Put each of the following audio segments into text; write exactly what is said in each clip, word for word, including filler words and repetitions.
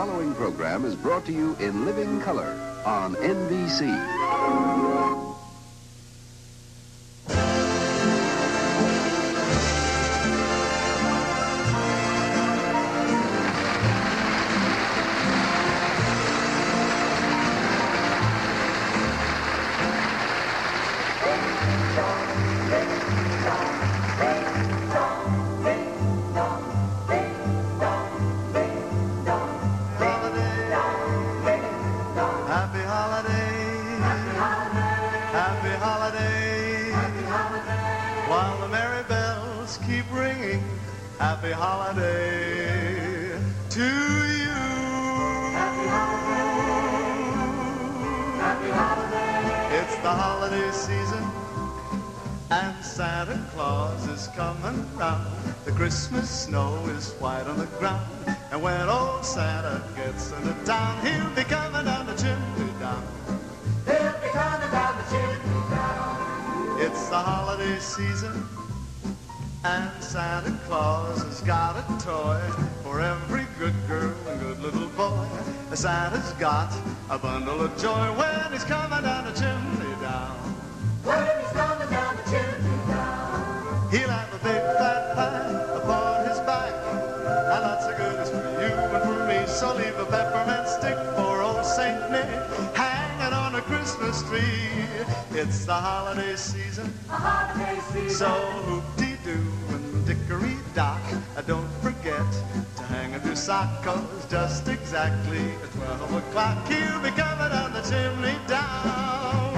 following program is brought to you in living color on N B C. Happy holiday to you. Happy holiday. Happy holiday. It's the holiday season and Santa Claus is coming round. The Christmas snow is white on the ground. And when old Santa gets into town, he'll be coming down the chimney down. He'll be coming down the chimney down. It's the holiday season and Santa Claus has got a toy for every good girl and good little boy. Santa's got a bundle of joy when he's coming down the chimney down. When he's coming down the chimney down. He'll have a big fat pie upon his back, and lots of goodies for you and for me. So leave a peppermint stick for old Saint Nick hanging on a Christmas tree. It's the holiday season, a holiday season. So hoop-dee-doo and dickory-dock, don't forget to hang up your sock, 'cause just exactly at twelve o'clock he'll be coming down the chimney down.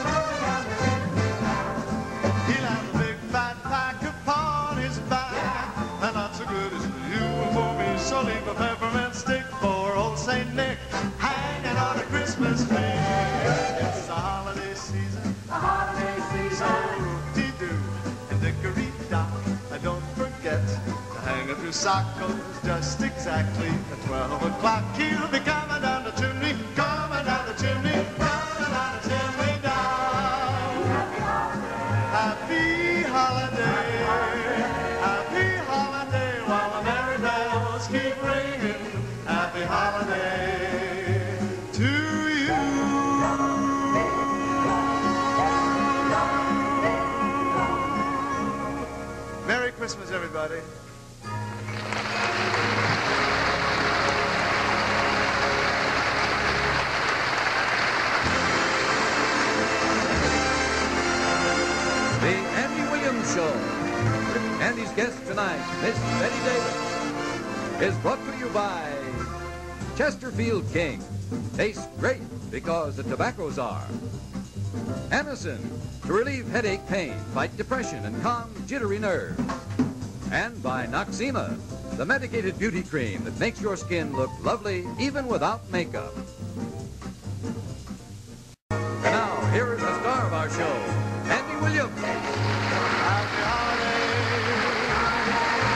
He'll have a big fat pack upon his back, and lots of goodies for you and for me. So leave a peppermint stick for old Saint Nick hanging on a Christmas tree. It's the holiday season, a holiday season. So hoop-dee-doo and dickory-dock, don't forget to hang up your sock, 'cause just exactly at twelve o'clock he'll be coming down the chimney, coming down the chimney, coming down the chimney down. Happy holiday, happy holiday, while the merry bells keep ringing. Happy holiday to you. Merry Christmas, everybody. The Andy Williams Show with Andy's guest tonight, Miss Betty Davis, is brought to you by Chesterfield King. Tastes great because the tobaccos are. Anacin, to relieve headache, pain, fight depression, and calm jittery nerves. And by Noxzema, the medicated beauty cream that makes your skin look lovely even without makeup. And now, here is the star of our show, Andy Williams. Happy holiday,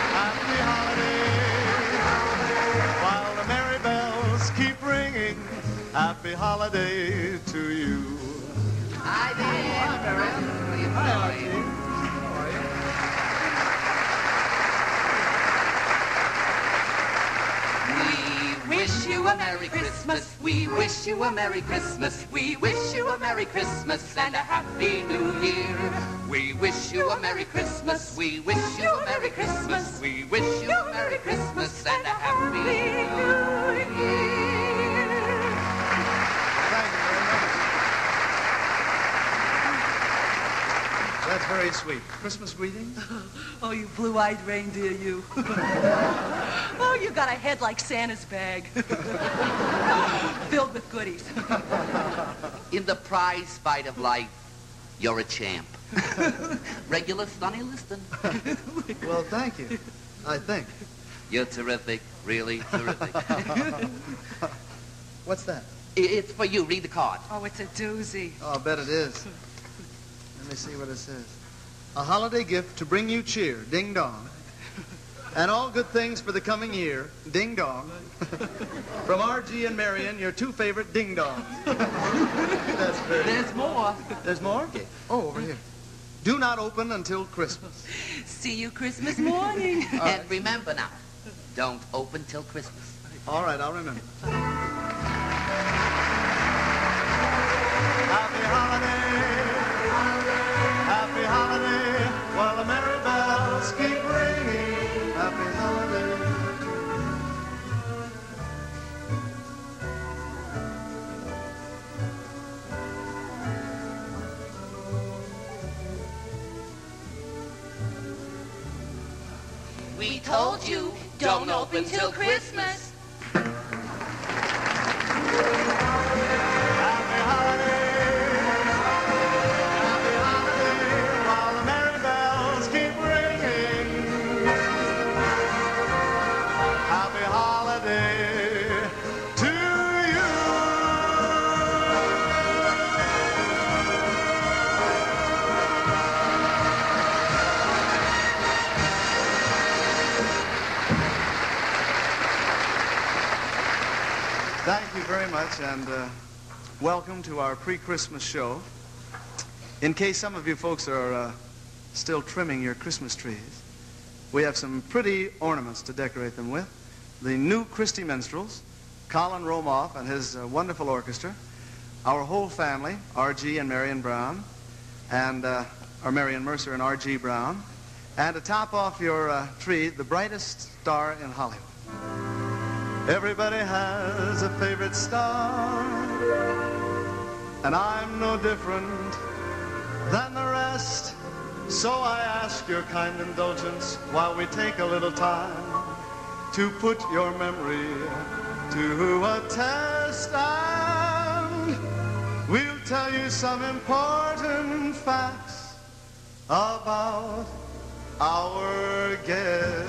happy holiday, while the merry bells keep ringing. Happy holiday to you. Hi there. Hi, Archie. We wish you a Merry Christmas. We wish you a Merry Christmas. We wish you a Merry Christmas and a Happy New Year. We wish you a Merry Christmas. We wish you a Merry Christmas. We wish you a Merry Christmas and a Happy New Year. That's very sweet. Christmas greetings? Oh, you blue-eyed reindeer, you. Oh, you got a head like Santa's bag. Filled with goodies. In the prize fight of life, you're a champ. Regular Sonny Liston. Well, thank you, I think. You're terrific, really terrific. What's that? It's for you. Read the card. Oh, it's a doozy. Oh, I bet it is. Let me see what it says. A holiday gift to bring you cheer, ding dong. And all good things for the coming year, ding dong. From R G and Marion, your two favorite ding dongs. That's very There's good. more. There's more? Oh, over here. Do not open until Christmas. See you Christmas morning. And remember now, don't open till Christmas. All right, I'll remember. Happy holiday, happy holiday, while the merry bells keep ringing. Happy holiday. We told you, don't open till Christmas. Happy holiday, happy holiday, while the merry bells keep ringing. Happy holiday to you. Thank you very much, and uh, welcome to our pre-Christmas show. In case some of you folks are uh, still trimming your Christmas trees, we have some pretty ornaments to decorate them with. The new Christie Minstrels, Colin Romoff and his uh, wonderful orchestra, our whole family, R G and Marion Brown, and uh, or Marion Mercer and R G Brown, and to top off your uh, tree, the brightest star in Hollywood. Everybody has a favorite star, and I'm no different than the rest. So I ask your kind indulgence while we take a little time to put your memory to a test, and we'll tell you some important facts about our guest.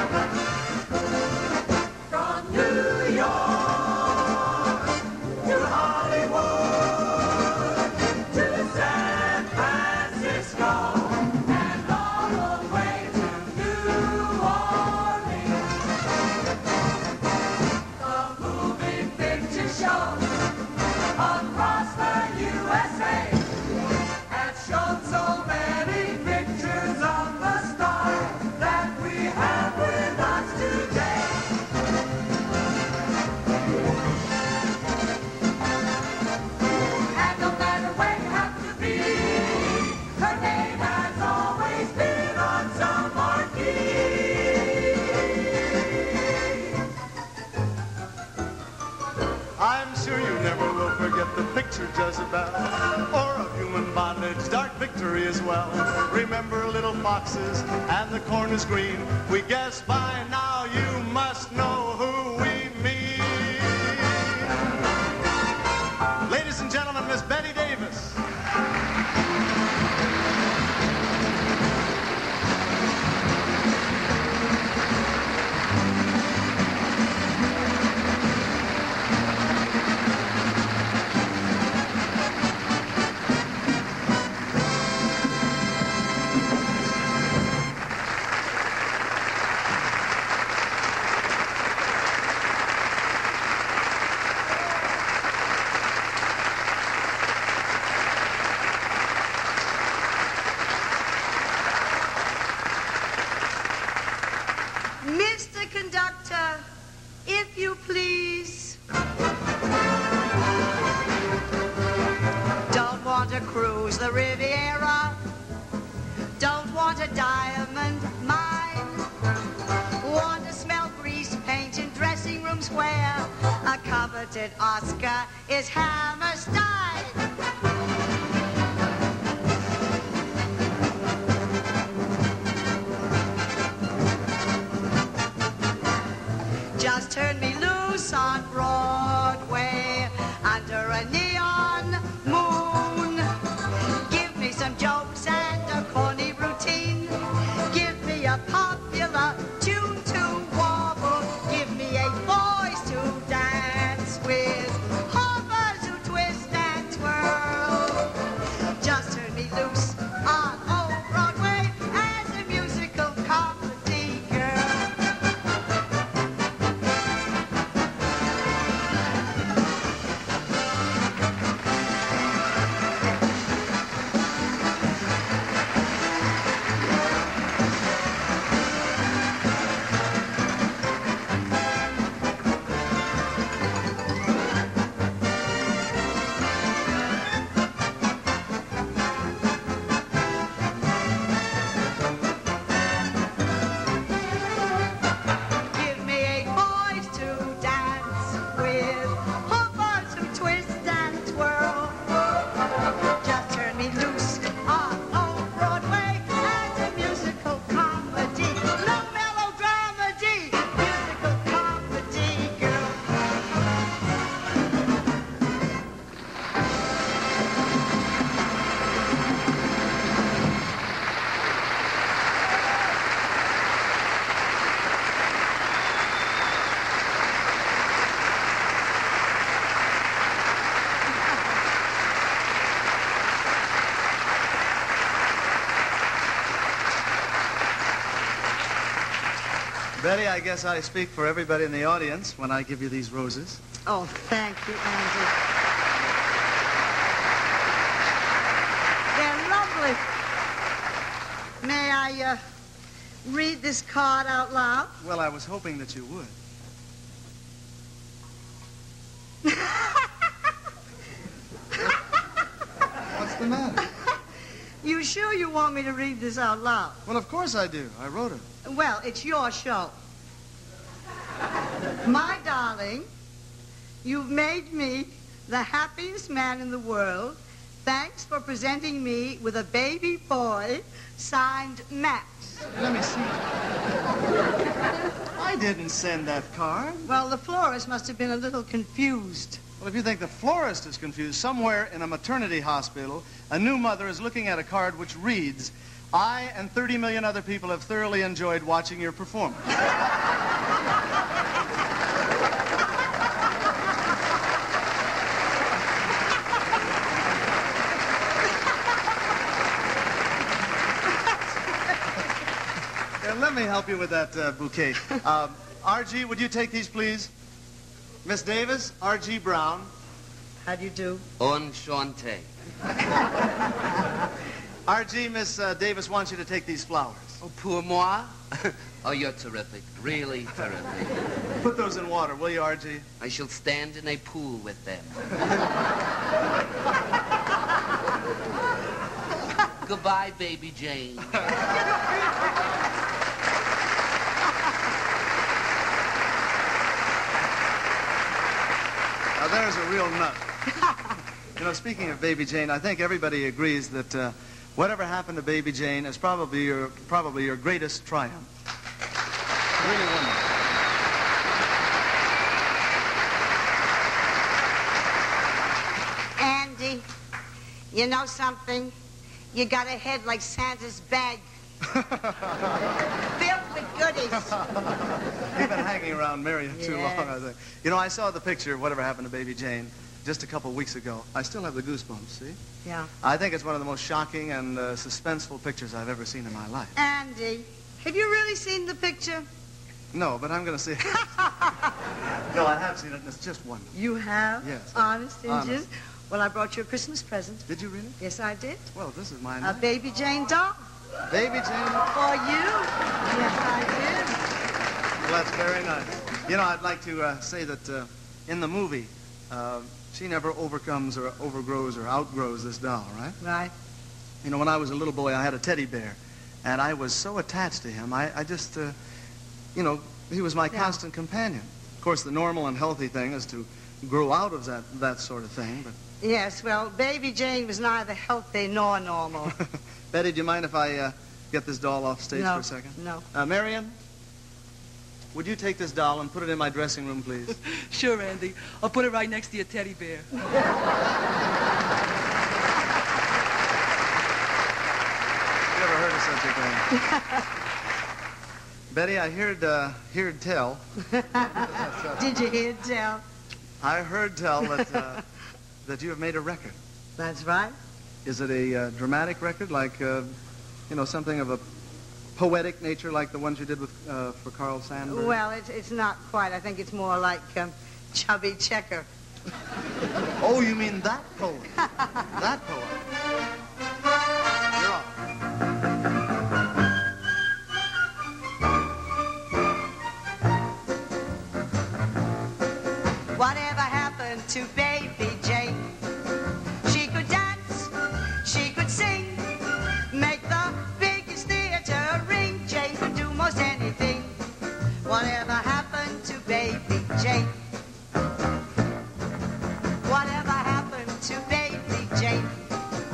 From New York to Hollywood to San Francisco and all the way to New Orleans, the moving picture show across the U S A has shown so many pictures of the stars that we have with us today. I'm sure you never will forget the picture Jezebel, or of human bondage, dark victory as well. Remember little foxes and the corn is green. We guess by now you must know who we mean. Ladies and gentlemen, Miss Betty Davis. Mister Conductor, if you please. Don't want to cruise the Riviera. Don't want a diamond mine. Want to smell grease paint in dressing rooms where a coveted Oscar is Hammerstein. Just turn me loose on Broadway under a neon moon. Give me some jokes and a corny routine. Give me a popular tune to warble. Give me a voice to dance with. Hoppers who twist and Betty, I guess I speak for everybody in the audience when I give you these roses. Oh, thank you, Andy. They're lovely. May I uh, read this card out loud? Well, I was hoping that you would. What's the matter? You sure you want me to read this out loud? Well, of course I do. I wrote it. Well, it's your show. My darling, you've made me the happiest man in the world. Thanks for presenting me with a baby boy signed Max. Let me see. I didn't send that card. Well, the florist must have been a little confused. Well, if you think the florist is confused, somewhere in a maternity hospital, a new mother is looking at a card which reads, I and thirty million other people have thoroughly enjoyed watching your performance. Yeah, let me help you with that uh, bouquet. Um, R G, would you take these, please? Miss Davis, R G Brown. How do you do? Enchanté. R G, Miss uh, Davis wants you to take these flowers. Oh, pour moi? Oh, you're terrific. Really terrific. Put those in water, will you, R G? I shall stand in a pool with them. Goodbye, baby Jane. Now, there's a real nut. You know, speaking of Baby Jane, I think everybody agrees that uh, whatever happened to Baby Jane is probably your, probably your greatest triumph. Really wonderful. Andy, you know something? You got a head like Santa's bag. Filled with goodies. You've been hanging around Miriam too Yes. long, I think. You know, I saw the picture of whatever happened to Baby Jane just a couple of weeks ago. I still have the goosebumps, see? Yeah. I think it's one of the most shocking and uh, suspenseful pictures I've ever seen in my life. Andy, have you really seen the picture? No, but I'm going to see it. No, I have seen it, and it's just wonderful. You have? Yes. Honest, Honest. Injun? Well, I brought you a Christmas present. Did you really? Yes, I did. Well, this is mine. A Baby Jane doll. Baby Jane? For you. Yes, I Well, that's very nice. You know, I'd like to uh, say that uh, in the movie, uh, she never overcomes or overgrows or outgrows this doll, right? did. Right. You know, when I was a little boy, I had a teddy bear, and I was so attached to him. I, I just, uh, you know, he was my Yeah. constant companion. Of course, the normal and healthy thing is to grow out of that, that sort of thing, but... Yes, well, Baby Jane was neither healthy nor normal. Betty, do you mind if I uh, get this doll off stage No, for a second? no. Uh, Marion, would you take this doll and put it in my dressing room, please? Sure, Andy. I'll put it right next to your teddy bear. You never heard of such a thing. Betty, I heard, uh, heard tell. Did you hear tell? I heard tell that, uh, that you have made a record. That's right. Is it a uh, dramatic record, like, uh, you know, something of a poetic nature, like the ones you did with uh, for Carl Sandburg? Well, it's, it's not quite. I think it's more like um, Chubby Checker. Oh, you mean that poem? That poem. You're off. Whatever happened to Baby Jane? She could dance, she could sing, make the biggest theater ring. Jane could do most anything. Whatever happened to Baby Jane? Whatever happened to Baby Jane?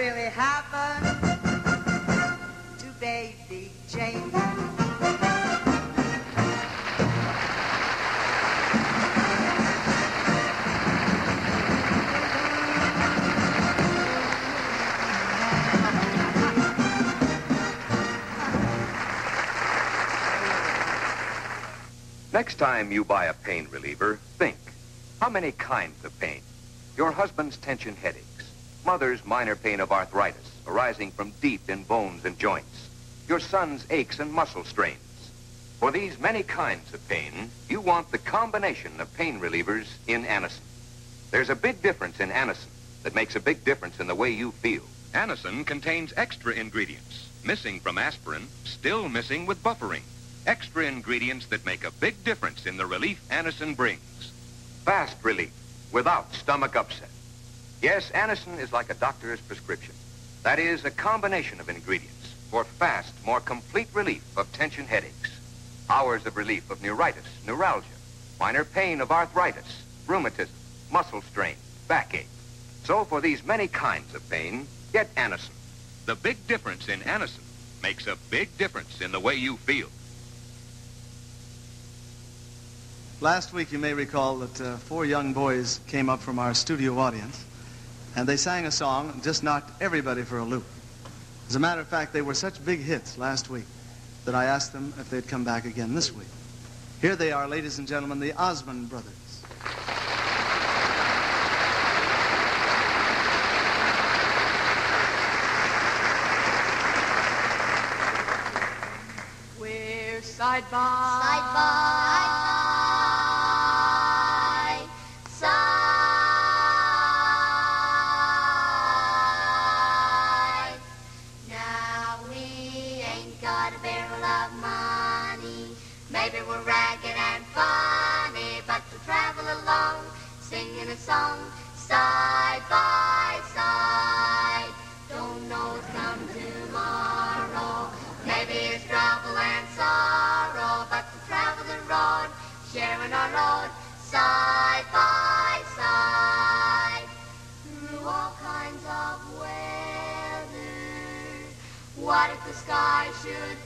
really happened to baby Jane. Next time you buy a pain reliever, think, how many kinds of pain? Your husband's tension headaches, mother's minor pain of arthritis arising from deep in bones and joints, your son's aches and muscle strains. For these many kinds of pain, you want the combination of pain relievers in Anacin. There's a big difference in Anacin that makes a big difference in the way you feel. Anacin contains extra ingredients, missing from aspirin, still missing with buffering. Extra ingredients that make a big difference in the relief Anacin brings. Fast relief, without stomach upset. Yes, Anacin is like a doctor's prescription. That is, a combination of ingredients for fast, more complete relief of tension headaches. Hours of relief of neuritis, neuralgia, minor pain of arthritis, rheumatism, muscle strain, backache. So for these many kinds of pain, get Anacin. The big difference in Anacin makes a big difference in the way you feel. Last week, you may recall that uh, four young boys came up from our studio audience, and they sang a song and just knocked everybody for a loop. As a matter of fact, they were such big hits last week that I asked them if they'd come back again this week. Here they are, ladies and gentlemen, the Osmond Brothers. We're side by Side by side. Now we ain't got a barrel of money. Maybe we're ragged and funny, but we travel along, singing a song, side by side. Don't know what's come tomorrow. Maybe it's trouble and sorrow, but we travel the road, sharing our load, side by side. Through all kinds of weather, what if the sky should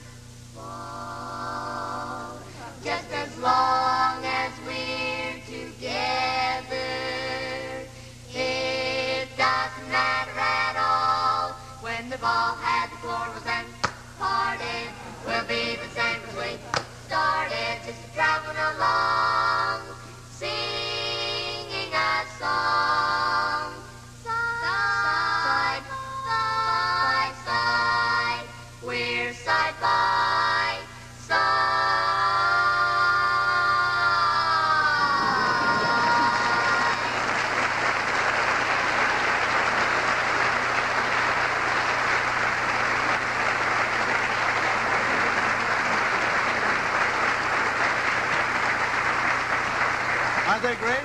fall? Just as long as we're together, it doesn't matter at all. When the ball had the quarrels and parted, we'll be the same as we started, just traveling along, singing a song, side by side. We're side by side. Aren't they great?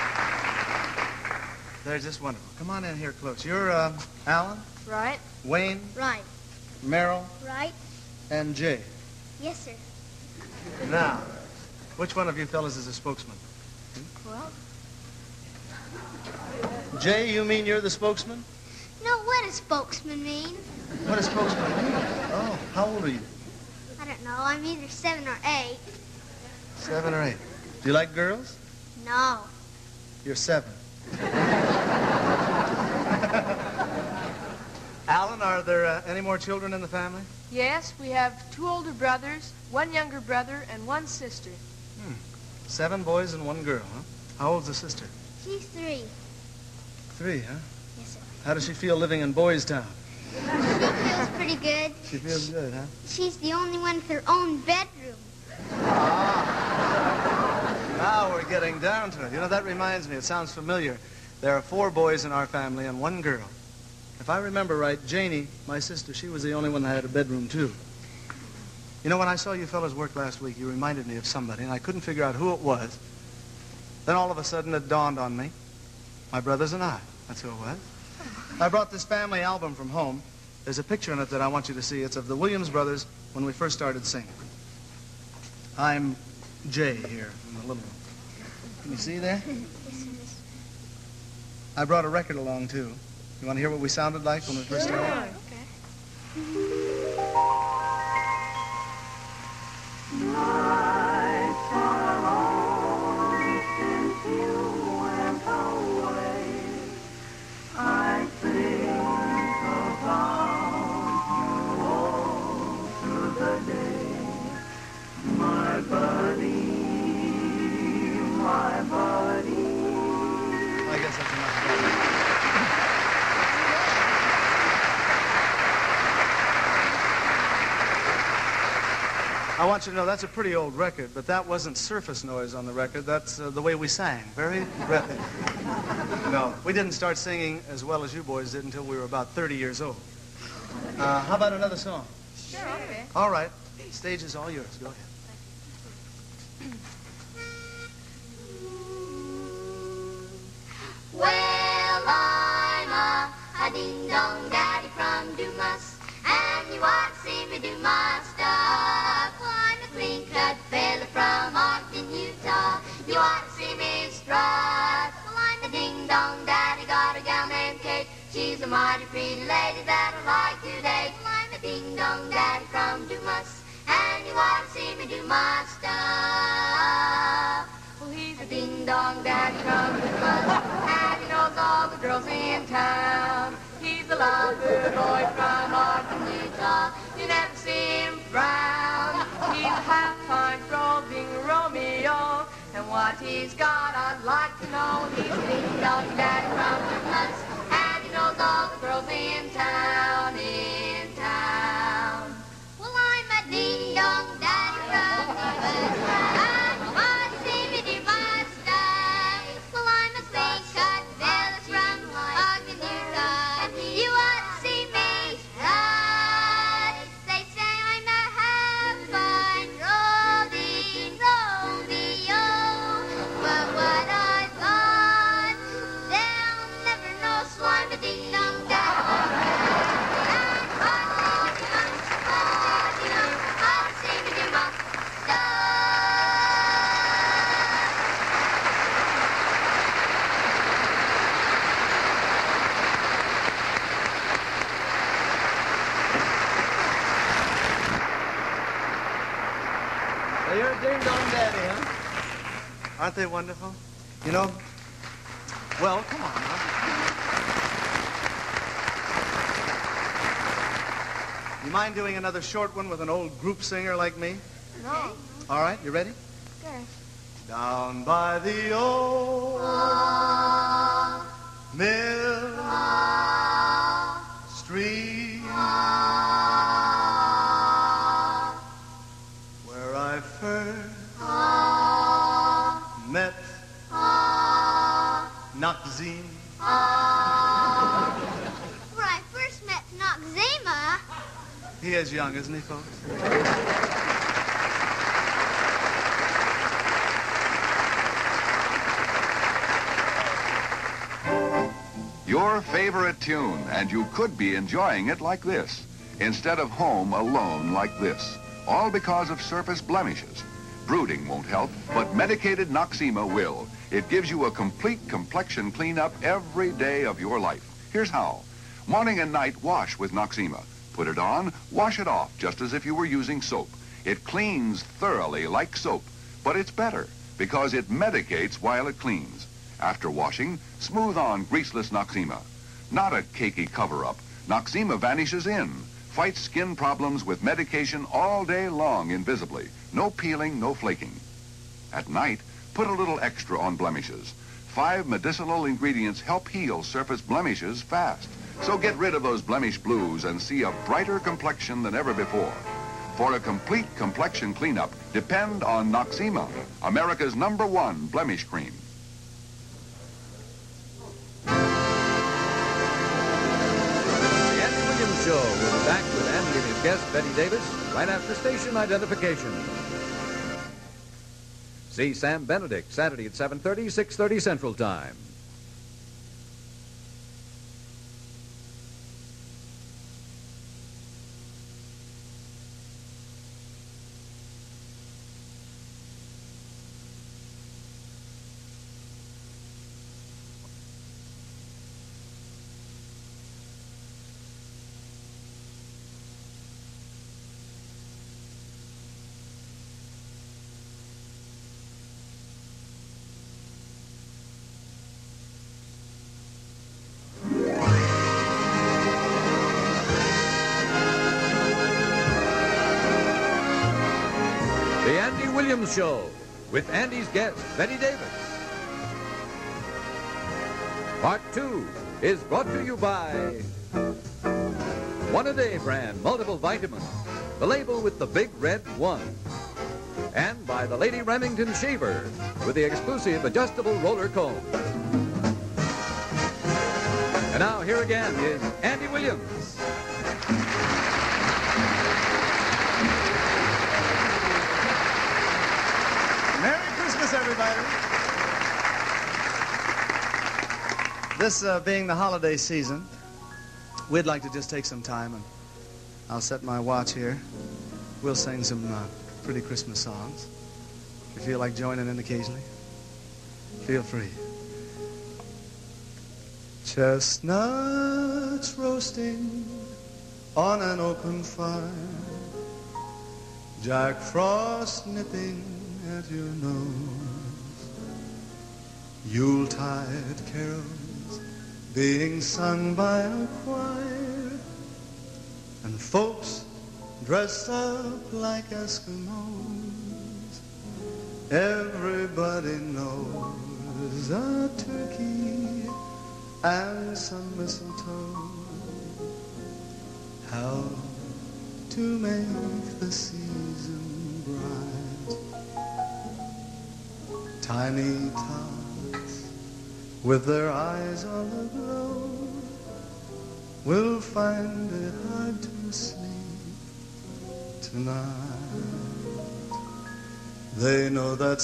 They're just wonderful. Come on in here close. You're uh, Alan, Right. Wayne, Right. Merrill, Right. and Jay. Yes, sir. Now, which one of you fellas is a spokesman? Well, Jay, you mean you're the spokesman? no, what does spokesman mean? What does spokesman mean? Oh, how old are you? I don't know. I'm either seven or eight. Seven or eight. Do you like girls? No. You're seven. Alan, are there uh, any more children in the family? Yes, we have two older brothers, one younger brother, and one sister. Hmm. Seven boys and one girl, huh? How old's the sister? She's three. Three, huh? Yes, sir. How does she feel living in Boys Town? She feels pretty good. She feels good, huh? She's the only one with her own bedroom. Now we're getting down to it. You know, that reminds me, it sounds familiar. There are four boys in our family and one girl. If I remember right, Janie, my sister, she was the only one that had a bedroom, too. You know, when I saw you fellas work last week, you reminded me of somebody, and I couldn't figure out who it was. Then all of a sudden it dawned on me. My brothers and I. That's who it was. I brought this family album from home. There's a picture in it that I want you to see. It's of the Williams brothers when we first started singing. I'm Jay here, in the little one. Can you see there? I brought a record along, too. You want to hear what we sounded like when we first started? Okay. Nights are long since you went away. I think about you all through the day. My buddy, my buddy. I guess that's enough of that. I want you to know that's a pretty old record, but that wasn't surface noise on the record. That's uh, the way we sang. Very rhythmic. No, we didn't start singing as well as you boys did until we were about thirty years old. Uh, how about another song? Sure, okay. All right. Stage is all yours. Go ahead. Well, I'm a, a ding-dong daddy from Dumas, and you ought to see me do my stuff. Well, I'm a clean-cut fella from Ogden, Utah. You ought to see me strut. Well, I'm a ding-dong daddy, got a gal named Kate. She's a mighty pretty lady that I like to date. Well, I'm a ding-dong daddy from Dumas, and you ought to see me do my stuff. Well, he's a ding-dong daddy from Dumas, and he knows all the girls in town. He's a lover boy from Ogden, Utah. You never see him frown. He's a half-pint roving Romeo, and what he's got I'd like to know. He's a ding-dong daddy from Dumas, and he knows all the girls in town, in town. Well, I'm a ding-dong daddy from Dumas, and you ought to see me do my stuff. Well, I'm a clean-cut fella from Ogden, Utah, and you ought to see me strut. They say I'm a half-pint roving Romeo, but what I thought they'll never know, so I'm a ding-dong daddy. And you know, ought to see me do my stuff. So you're a ding-dong daddy, huh? Aren't they wonderful? You know, well, come on now. You mind doing another short one with an old group singer like me? No. All right, you ready? Okay. Down by the old mill street where I first met Noxzema. Where I first met Noxzema. He is young, isn't he, folks? Your favorite tune, and you could be enjoying it like this, instead of home alone like this. All because of surface blemishes. Brooding won't help, but medicated Noxzema will. It gives you a complete complexion cleanup every day of your life. Here's how. Morning and night, wash with Noxzema. Put it on, wash it off, just as if you were using soap. It cleans thoroughly like soap, but it's better because it medicates while it cleans. After washing, smooth on greaseless Noxzema. Not a cakey cover-up. Noxzema vanishes in. Fights skin problems with medication all day long invisibly. No peeling, no flaking. At night, put a little extra on blemishes. Five medicinal ingredients help heal surface blemishes fast. So get rid of those blemish blues and see a brighter complexion than ever before. For a complete complexion cleanup, depend on Noxzema, America's number one blemish cream. The Andy Williams Show will be back with Andy and his guest, Betty Davis, right after station identification. See Sam Benedict, Saturday at seven thirty, six thirty Central Time. Williams Show with Andy's guest, Betty Davis. Part two is brought to you by One A Day brand multiple vitamins, the label with the big red one. And by the Lady Remington Shaver with the exclusive adjustable roller comb. And now here again is Andy Williams. Merry Christmas, everybody. This uh, being the holiday season, we'd like to just take some time, and I'll set my watch here. We'll sing some uh, pretty Christmas songs. If you feel like joining in occasionally, feel free. Chestnuts roasting on an open fire, Jack Frost nipping at your nose, Yuletide carols being sung by a choir, and folks dressed up like Eskimos. Everybody knows a turkey and some mistletoe help to make the season bright. Tiny tots with their eyes on the glow will find it hard to sleep tonight. They know that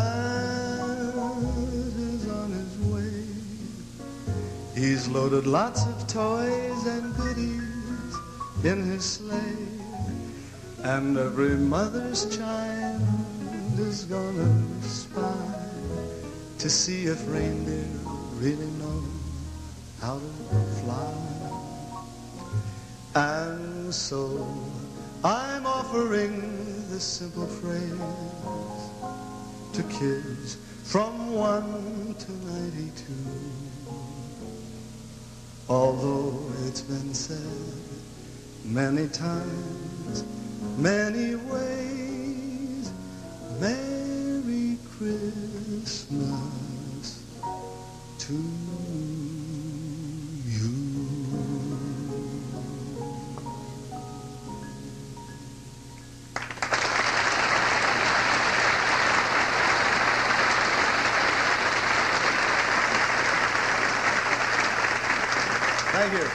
Santa's on his way. He's loaded lots of toys and goodies in his sleigh, and every mother's child is gonna spy to see if reindeer really know how to fly. And so I'm offering this simple phrase to kids from one to ninety-two. Although it's been said many times, many ways, Merry Christmas to you. Thank you.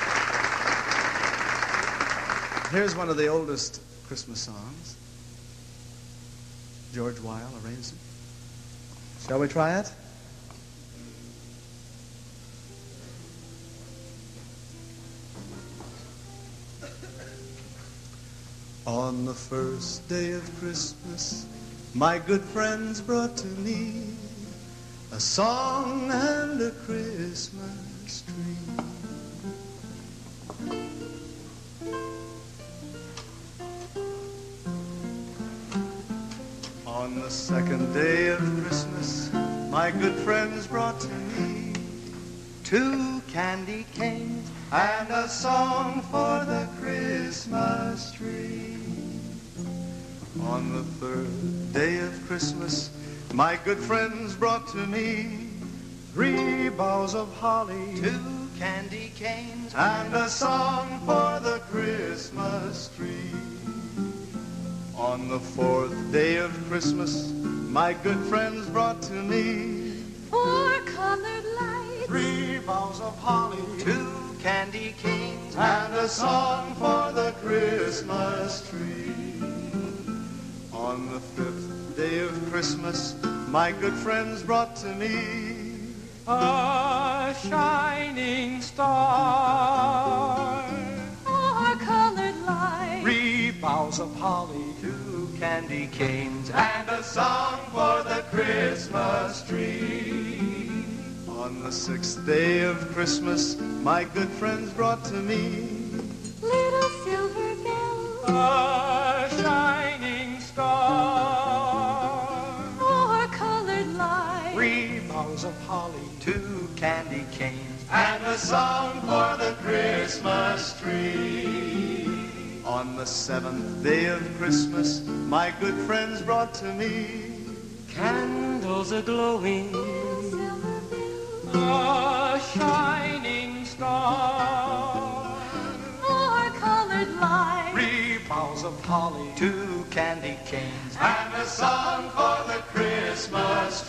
Here's one of the oldest Christmas songs. George Weil arranged it. Shall we try it? On the first day of Christmas, my good friends brought to me a song and a Christmas tree. On the second day of Christmas, my good friends brought to me two candy canes and a song for the Christmas tree. On the third day of Christmas, my good friends brought to me three boughs of holly, two candy canes, and a song for the Christmas tree. On the fourth day of Christmas, my good friends brought to me four colored lights, three boughs of holly, two candy canes, and a song for the Christmas tree. On the fifth day of Christmas, my good friends brought to me a shining star, four colored lights, three boughs of holly, two candy canes, and a song for the Christmas tree. On the sixth day of Christmas, my good friends brought to me little silver bells, a shining star, four colored lights, three boughs of holly, two candy canes, and a song for the Christmas tree. On On the seventh day of Christmas, my good friends brought to me candles a-glowing, a shining star, four-colored lights, three boughs of holly, two candy canes, and a song for the Christmas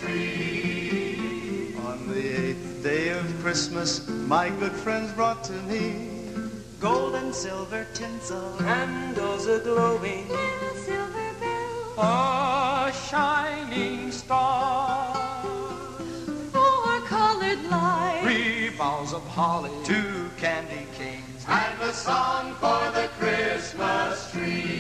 tree. On the eighth day of Christmas, my good friends brought to me gold and silver tinsel, candles a-glowing, little silver bells, a shining star, four-colored lights, three boughs of holly, two candy canes, and a song for the Christmas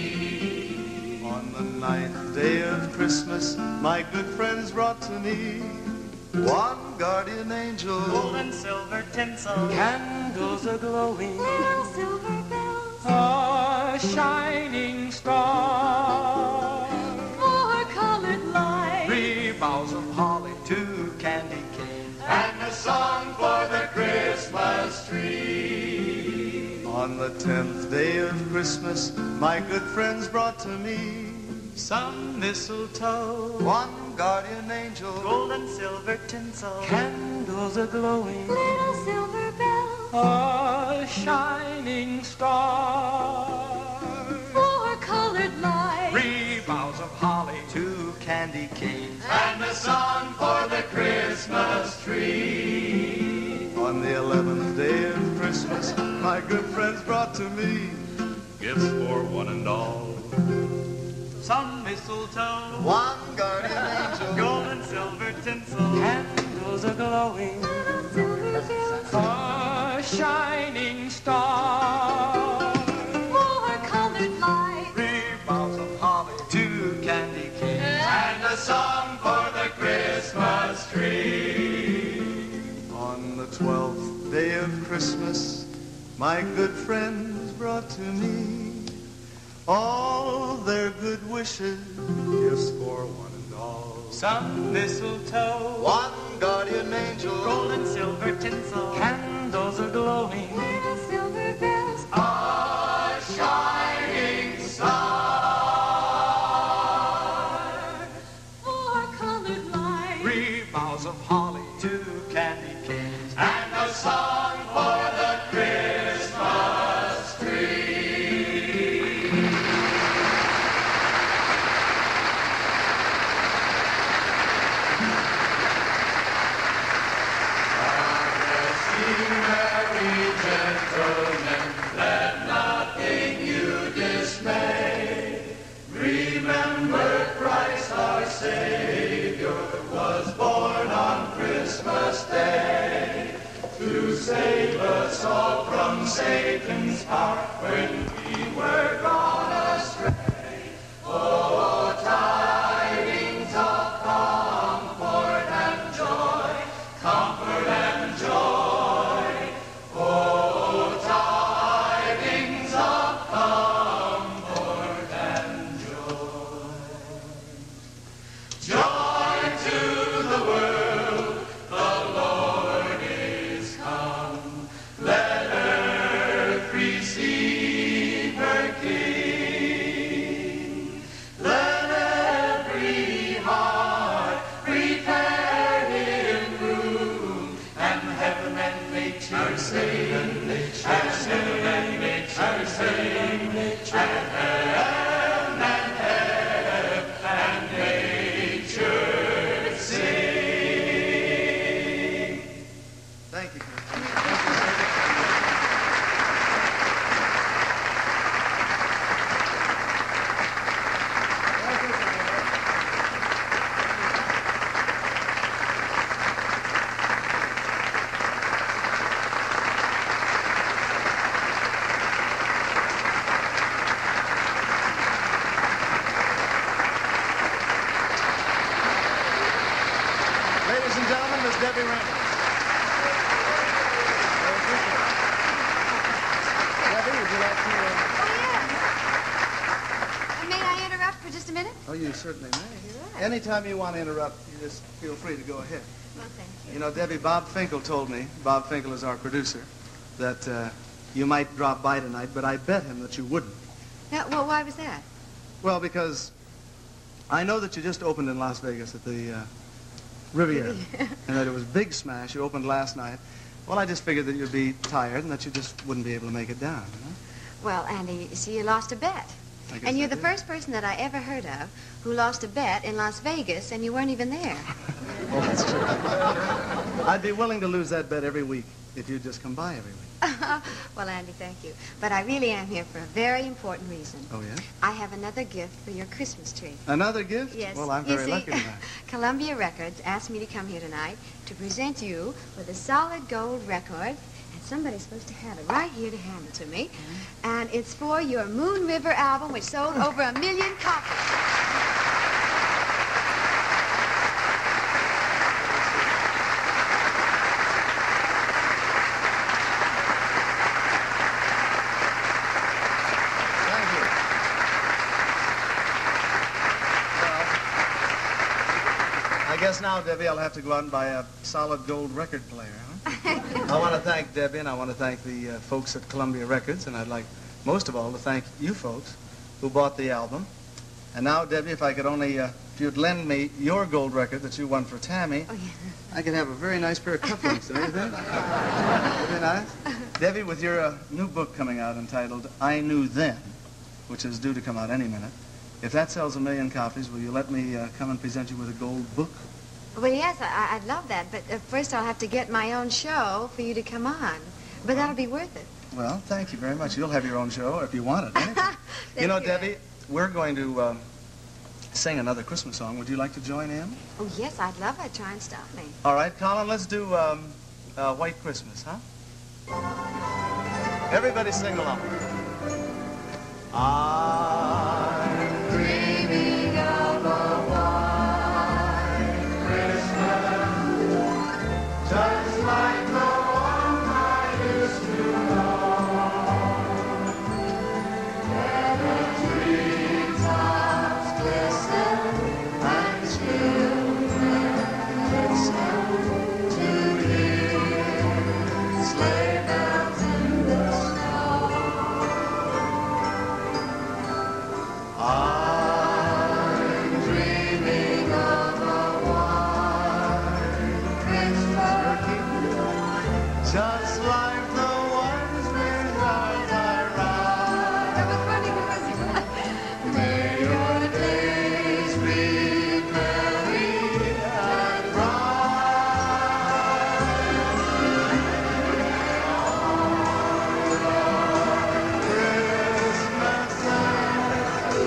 tree. On the ninth day of Christmas, my good friends brought to me one guardian angel, gold and silver tinsel, candles a-glowing, little silver bells, a shining star, four-colored lights, three boughs of holly, two candy canes, and a song for the Christmas tree. On the tenth day of Christmas, my good friends brought to me some mistletoe, one guardian angel, gold and silver tinsel, candles a-glowing, little silver bells, a shining star, four-colored lights, three boughs of holly, two candy canes, and a song for the Christmas tree. On the eleventh day of Christmas, my good friends brought to me gifts for one and all, some mistletoe, one guardian angel, gold and silver tinsel, candles a-glowing, little silver bells, a shining star, four-colored lights, three boughs of holly, two candy canes, and a song for the Christmas tree. On the twelfth day of Christmas, my good friends brought to me all their good wishes, gifts for one and all, some mistletoe, one guardian angel, gold and silver tinsel, candles a-glowing, little silver bells, a shining star, four-colored lights, three boughs of holly, two candy canes, and a song for the Christmas tree. Gentlemen, let nothing you dismay. Remember Christ our Savior was born on Christmas Day to save us all from Satan's power when we were gone astray. Oh, tidings of comfort and joy, comfort and joy. Debbie Reynolds. Debbie, would you like to... Uh... Oh, yes. May I interrupt for just a minute? Oh, you certainly may. Right. Anytime you want to interrupt, you just feel free to go ahead. Well, thank you. You know, Debbie, Bob Finkel told me, Bob Finkel is our producer, that uh, you might drop by tonight, but I bet him that you wouldn't. Yeah, well, why was that? Well, because I know that you just opened in Las Vegas at the uh, Riviera, and that it was big smash. You opened last night. Well, I just figured that you'd be tired and that you just wouldn't be able to make it down, you know? Well, Andy, you see, you lost a bet. I guess And you're I the did. first person that I ever heard of who lost a bet in Las Vegas, and you weren't even there. Well, that's true. I'd be willing to lose that bet every week if you'd just come by every week. Well, Andy, thank you. But I really am here for a very important reason. Oh, yes? I have another gift for your Christmas tree. Another gift? Yes. Well, I'm You very see, lucky tonight. Columbia Records asked me to come here tonight to present you with a solid gold record, and somebody's supposed to have it right here to hand it to me. Mm-hmm. And it's for your Moon River album, which sold over a million copies. I guess now, Debbie, I'll have to go out and buy a solid gold record player, huh? I want to thank Debbie, and I want to thank the uh, folks at Columbia Records, and I'd like, most of all, to thank you folks who bought the album. And now, Debbie, if I could only, uh, if you'd lend me your gold record that you won for Tammy, Oh, yeah. I could have a very nice pair of cufflinks, don't you think? Would be nice? Debbie, with your uh, new book coming out entitled I Knew Then, which is due to come out any minute, if that sells a million copies, will you let me uh, come and present you with a gold book? Well, yes, I, I'd love that, but uh, first I'll have to get my own show for you to come on. But that'll be worth it. Well, thank you very much. You'll have your own show if you want it. eh? You know, you. Debbie, we're going to um, sing another Christmas song. Would you like to join in? Oh, yes, I'd love it. Try and stop me. All right, Colin, let's do um, uh, White Christmas, huh? Everybody sing along. I'm dreaming of a white Christmas, just like the one I used to know, where the treetops glisten and children listen to hear sleigh bells in the snow. I'm dreaming of a white Christmas, just like the ones behind my ride. May your days be merry and bright. Christmas and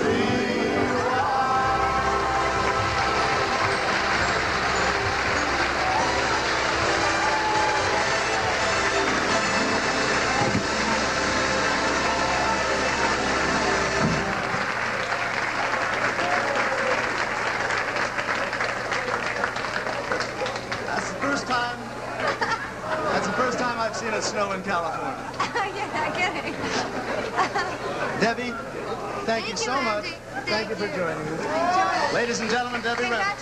That's the first time. That's the first time I've seen it snow in California. Yeah, I get it. Debbie, thank, you so much. Thank, you for joining us. Ladies and gentlemen, Debbie Reynolds.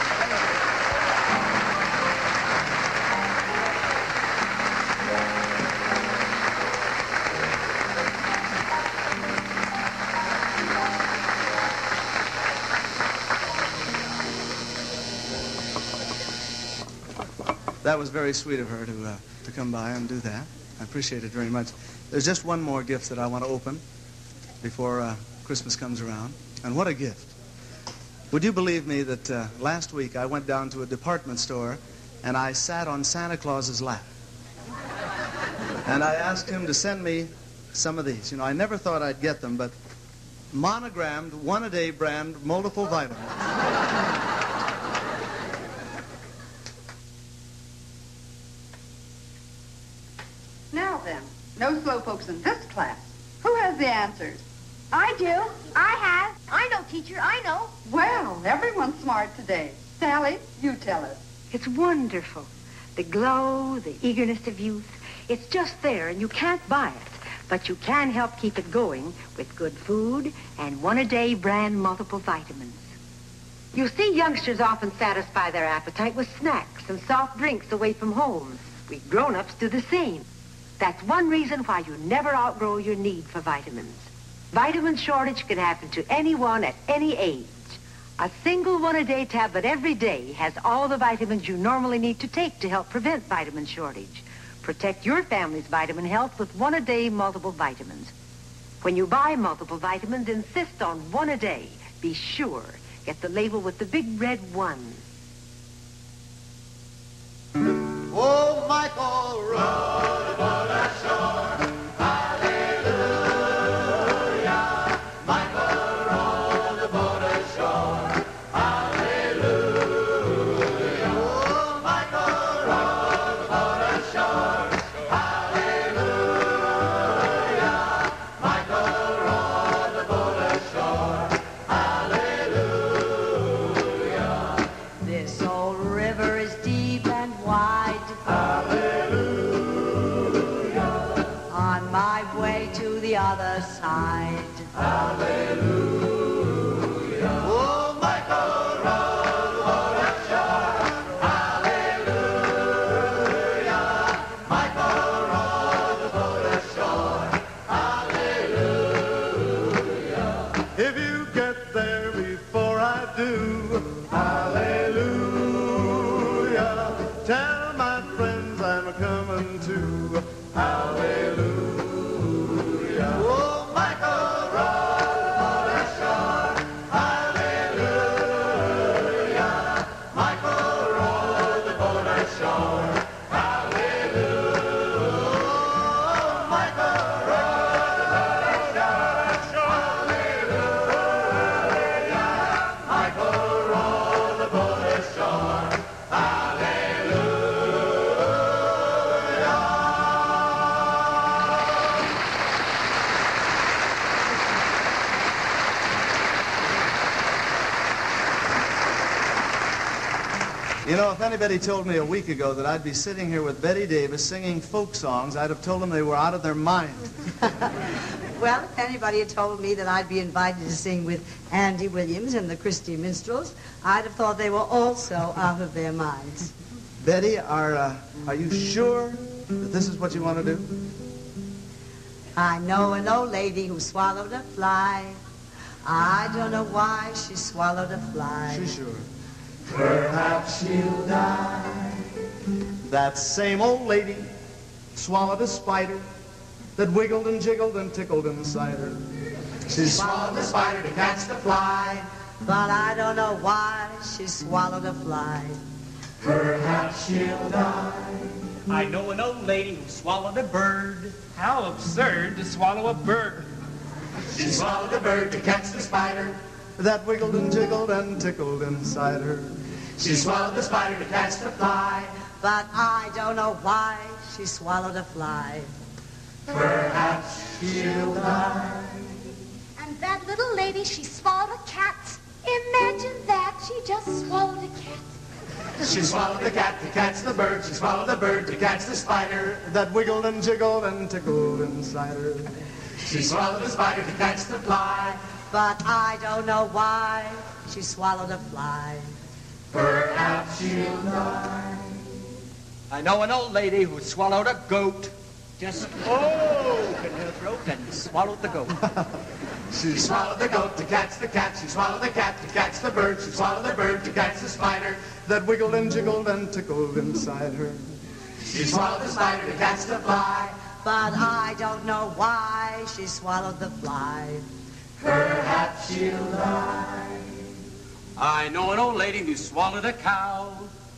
That was very sweet of her to, uh, to come by and do that. I appreciate it very much. There's just one more gift that I want to open before uh, Christmas comes around. And what a gift. Would you believe me that uh, last week I went down to a department store and I sat on Santa Claus's lap. And I asked him to send me some of these. You know, I never thought I'd get them, but monogrammed, one-a-day brand, multiple vitamins. Now then, no slowpokes in this class. Who has the answers? I do. I have. I know, teacher. I know. Well, everyone's smart today. Sally, you tell us. It's wonderful. The glow, the eagerness of youth. It's just there, and you can't buy it. But you can help keep it going with good food and one-a-day brand multiple vitamins. You see, youngsters often satisfy their appetite with snacks and soft drinks away from home. We grown-ups do the same. That's one reason why you never outgrow your need for vitamins. Vitamin shortage can happen to anyone at any age. A single one-a-day tablet every day has all the vitamins you normally need to take to help prevent vitamin shortage. Protect your family's vitamin health with one-a-day multiple vitamins. When you buy multiple vitamins, insist on one a day. Be sure. Get the label with the big red one. Oh, Michael, row the boat ashore. Hallelujah. Michael, row the boat ashore. Hallelujah. Oh, Michael, row the boat ashore. Hallelujah. Michael, row the boat ashore. Hallelujah. This old river is deep and wide. Hallelujah. On my way to the other side. Hallelujah. Oh, Michael, row the boat ashore. Hallelujah. Michael, row the boat ashore. Hallelujah. If you get there before I do, hallelujah. Tell my friends I'm coming too. Hallelujah. Oh, Michael, row the boat ashore. Hallelujah. Michael, row the boat ashore. Hallelujah. Oh, Michael, row the boat ashore. Hallelujah. Michael, row the boat ashore. You know, if anybody told me a week ago that I'd be sitting here with Betty Davis singing folk songs, I'd have told them they were out of their mind. Well, if anybody had told me that I'd be invited to sing with Andy Williams and the Christie Minstrels, I'd have thought they were also out of their minds. Betty, are, uh, are you sure that this is what you want to do? I know an old lady who swallowed a fly. I don't know why she swallowed a fly. She's sure. Perhaps she'll die. That same old lady swallowed a spider that wiggled and jiggled and tickled inside her. She swallowed the spider to catch the fly. But I don't know why she swallowed a fly. Perhaps she'll die. I know an old lady who swallowed a bird. How absurd to swallow a bird. She swallowed a bird to catch the spider that wiggled and jiggled and tickled inside her. She swallowed the spider to catch the fly. But I don't know why she swallowed a fly. Perhaps she'll die. And that little lady, she swallowed a cat. Imagine that, she just swallowed a cat. She swallowed the cat to catch the bird. She swallowed the bird to catch the spider that wiggled and jiggled and tickled inside her. She swallowed the spider to catch the fly. But I don't know why she swallowed a fly. Perhaps she'll die. I know an old lady who swallowed a goat. Just opened her throat and swallowed the goat. She swallowed the goat to catch the cat. She swallowed the cat to catch the bird. She swallowed the bird to catch the spider that wiggled and jiggled and tickled inside her. She swallowed the spider to catch the fly. But I don't know why she swallowed the fly. Perhaps she'll die. I know an old lady who swallowed a cow.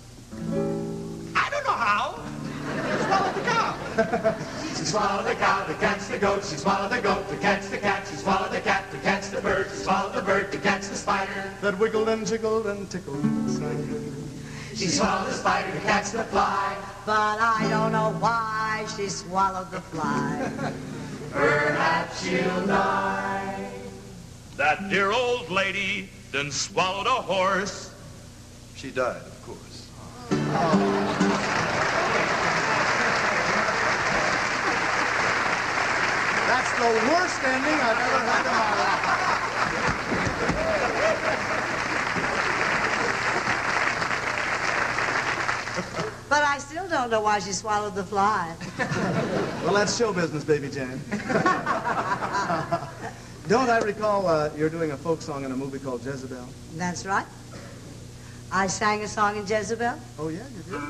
I don't know how. She swallowed the cow. She swallowed the cow to catch the goat. She swallowed the goat to catch the cat. She swallowed the cat to catch the bird. She swallowed the bird to catch the spider that wiggled and jiggled and tickled inside her. She swallowed the spider to catch the fly. But I don't know why she swallowed the fly. Perhaps she'll die. That dear old lady then swallowed a horse. She died, of course. Oh. That's the worst ending I've ever had in my life. But I still don't know why she swallowed the fly. Well, that's show business, baby Jane. Don't I recall uh, you're doing a folk song in a movie called Jezebel? That's right. I sang a song in Jezebel. Oh, yeah, you did?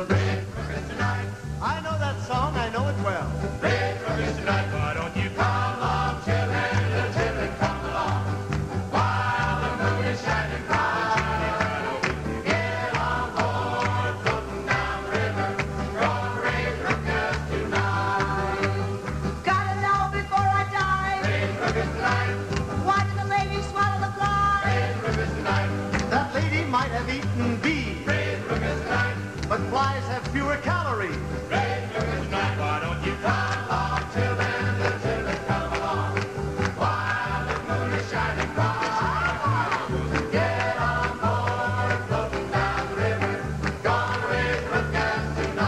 I know that song. I know it well. Red roses tonight, why don't you come along, children, little children, come along. While the moon is shining bright, get on board, floating down the river, gonna raise ruckus tonight. Gotta know before I die. Raise ruckus tonight. Why did the lady swallow the fly? Raise ruckus tonight. That lady might have eaten bees, Raise ruckus tonight. but flies have fewer calories. Raise ruckus tonight, why don't you come along, children, little children, come along. While the moon is shining bright, get on board, floating down the river, gonna raise ruckus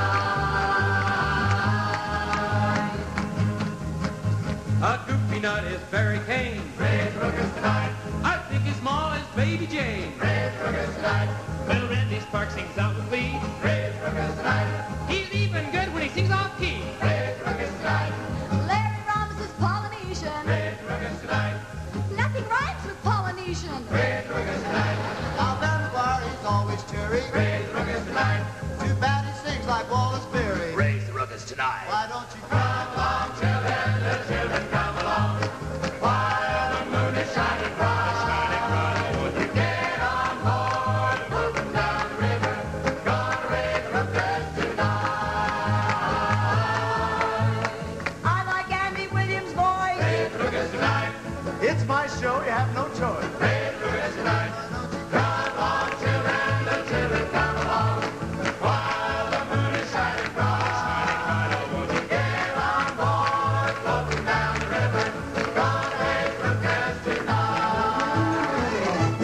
tonight. A goofy nut is Barry Kane. Raise ruckus tonight. I think his ma is Baby Jane. Raise ruckus tonight. Little Randy Sparks sings out with glee. Raise ruckus tonight. He's even good when he sings off key. Raise ruckus tonight. Larry Ramos is Polynesian. Raise ruckus tonight. Nothing rhymes with Polynesian. Raise ruckus tonight. Now Dunbar, he's always cheery. Raise ruckus tonight. Too bad he sings like Wallace Beery. Raise the ruckus tonight. Why don't you come along, Children, little children, come along. While the moon is shining bright, shining bright, won't you get on board, floating down the river, gonna raise ruckus tonight. I like Andy Williams' voice. Raise ruckus tonight. It's my show, you have no choice. Raise ruckus tonight. Come on, children, little children, come along. While the moon is shining bright, shining bright, won't you get on board, floating down the river, gonna raise ruckus tonight.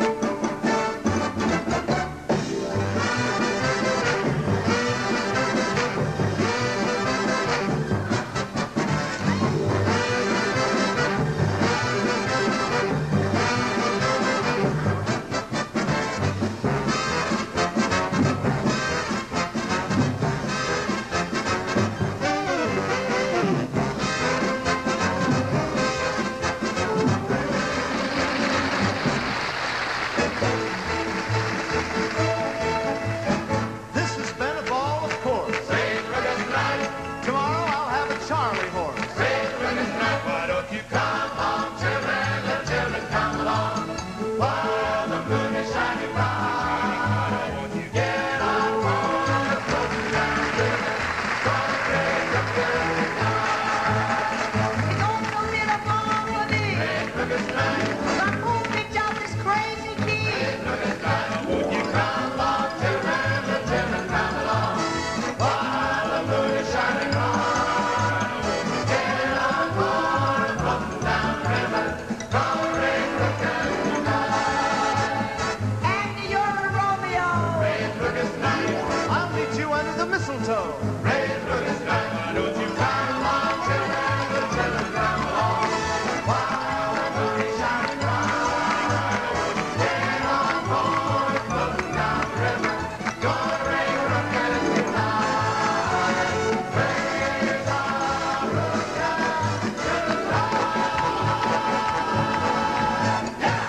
This has been a ball of course. Raise ruckus tonight. Tomorrow I'll have a Charlie horse. Raise ruckus tonight. Why don't you come along, children, little children, come along. While the moon is shining bright, won't you get on board, floating down the river, gonna raise ruckus tonight. It's also been a ball for me. Raise ruckus tonight. But who picked out this crazy key? Raise ruckus tonight. Won't you come along, children, little children, come along. While the moon is shining bright, won't you get on board, floating down the river, gonna raise ruckus tonight. Andy, you're a Romeo. Raise ruckus tonight. I'll meet you under the mistletoe. Raise ruckus tonight. Why don't you come along, children, little children, come along. While the moon is shining bright, won't you get on board, floating down the river, gonna raise ruckus tonight. Raise our ruckus tonight. Yeah!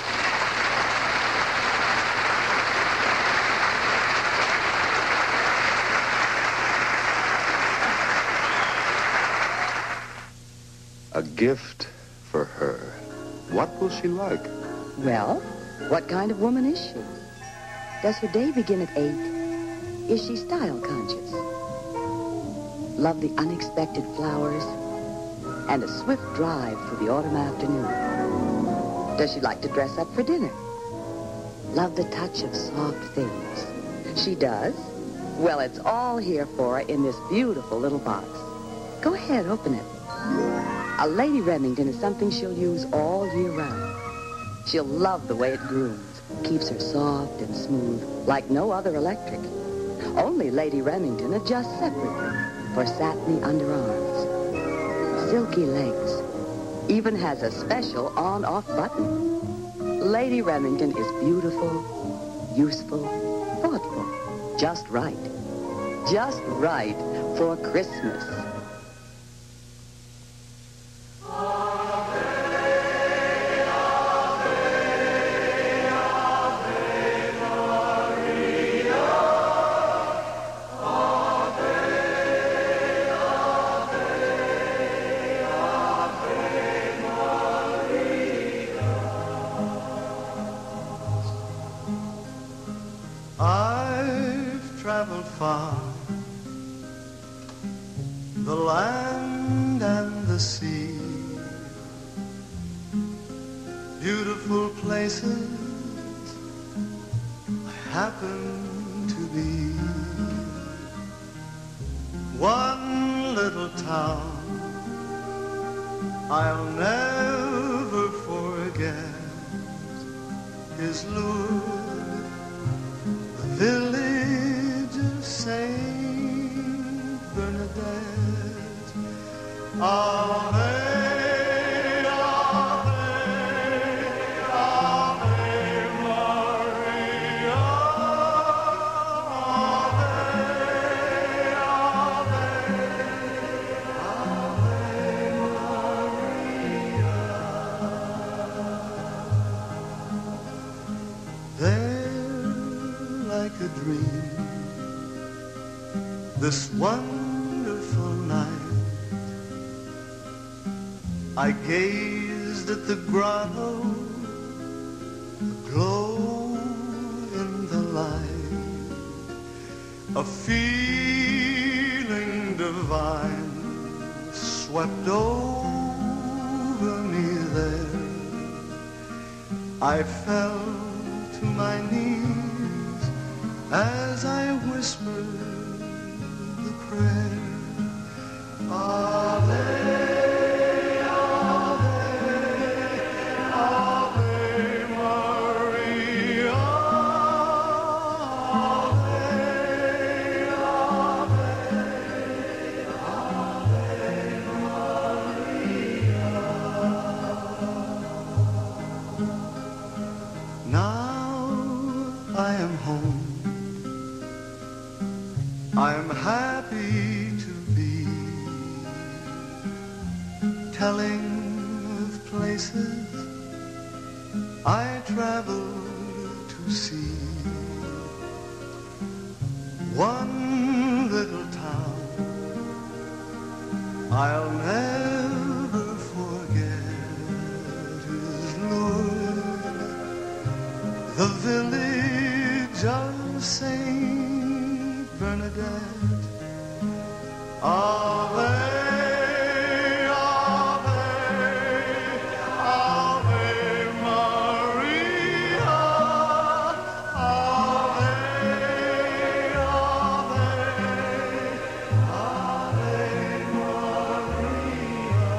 A gift for her. What will she like? Well, what kind of woman is she? Does her day begin at eight? Is she style conscious? Love the unexpected flowers and a swift drive through the autumn afternoon? Does she like to dress up for dinner? Love the touch of soft things? She does? Well, it's all here for her in this beautiful little box. Go ahead, open it. A Lady Remington is something she'll use all year round. She'll love the way it grooms, keeps her soft and smooth, like no other electric. Only Lady Remington adjusts separately for satiny underarms, silky legs, even has a special on-off button. Lady Remington is beautiful, useful, thoughtful, just right. Just right for Christmas. All day far, the land and the sea, beautiful places I happen to be. One little town I'll never forget is Lourdes, the village of Saint Bernadette. Ave, this wonderful night, I gazed at the grotto, aglow in the light, a feeling divine swept over me there. I fell to my knees as I whispered the prayer. Ave, Ave, Ave Maria. Ave, Ave, Ave Maria. Now I am home. I am happy to be telling of places I traveled to see. One little town I'll never forget is Lourdes, the village of Saint Bernadette. Ave, Ave, Ave Maria. Ave, Ave, Ave Maria.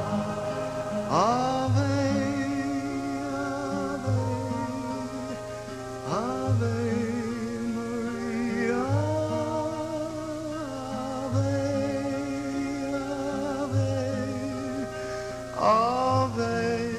Ave, Ave, Ave Maria. Ave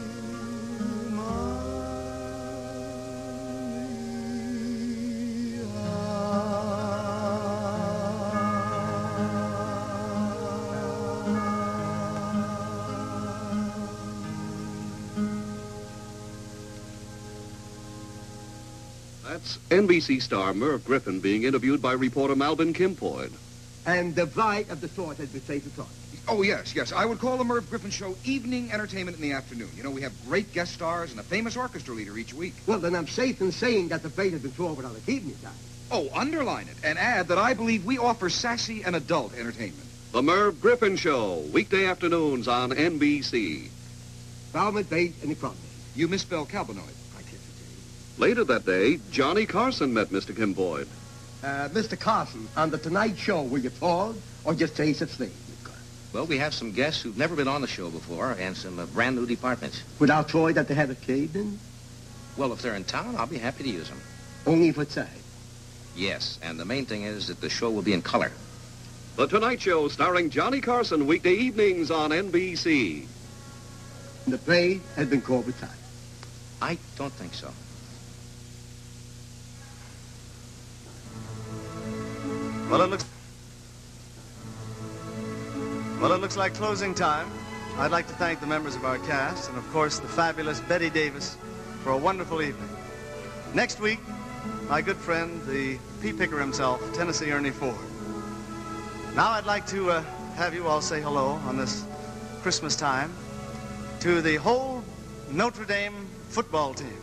That's N B C star Merv Griffin being interviewed by reporter Malvin Kimpoid. And the right of the sort has been safe to talk. Oh, yes, yes. I would call the Merv Griffin Show evening entertainment in the afternoon. You know, we have great guest stars and a famous orchestra leader each week. Well, then I'm safe in saying that the bait has been forward on the evening time. Oh, underline it and add that I believe we offer sassy and adult entertainment. The Merv Griffin Show, weekday afternoons on N B C. Falmouth bait and the crumb. You misspelled Calvinoid. Later that day, Johnny Carson met Mister Kimpoid. Uh, Mister Carson, on The Tonight Show, were you told or just taste of sleep? Well, we have some guests who've never been on the show before and some uh, brand new departments. Without Troy that they had a cave in? Well, if they're in town, I'll be happy to use them. Only for sight? Yes, and the main thing is that the show will be in color. The Tonight Show starring Johnny Carson, weekday evenings on N B C. And the play has been called with time. I don't think so. Well, it looks... Well, it looks like closing time. I'd like to thank the members of our cast and, of course, the fabulous Betty Davis for a wonderful evening. Next week, my good friend, the pea picker himself, Tennessee Ernie Ford. Now I'd like to uh, have you all say hello on this Christmas time to the whole Notre Dame football team.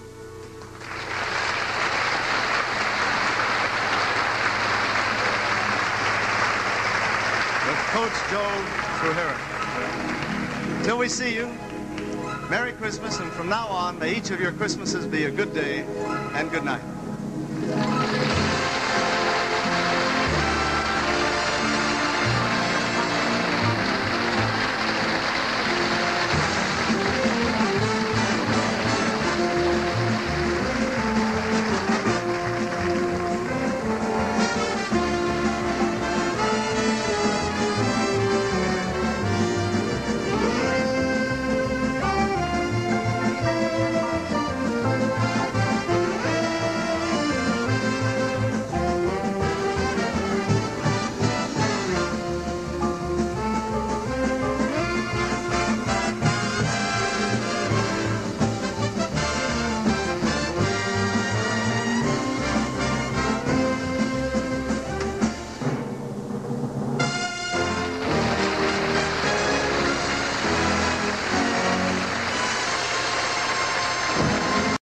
Coach Joe Trujillo. Till we see you, Merry Christmas, and from now on, may each of your Christmases be a good day and good night.